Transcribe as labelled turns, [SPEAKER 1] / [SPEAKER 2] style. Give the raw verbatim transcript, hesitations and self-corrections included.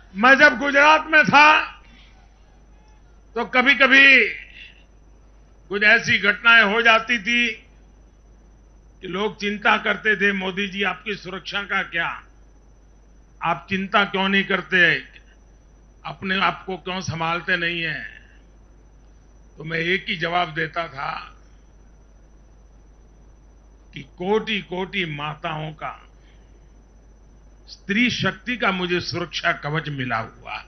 [SPEAKER 1] मैं जब गुजरात में था तो कभी कभी कुछ ऐसी घटनाएं हो जाती थी कि लोग चिंता करते थे, मोदी जी आपकी सुरक्षा का क्या, आप चिंता क्यों नहीं करते, अपने आप को क्यों संभालते नहीं हैं। तो मैं एक ही जवाब देता था कि कोटि कोटि माताओं का, स्त्री शक्ति का मुझे सुरक्षा कवच मिला हुआ है।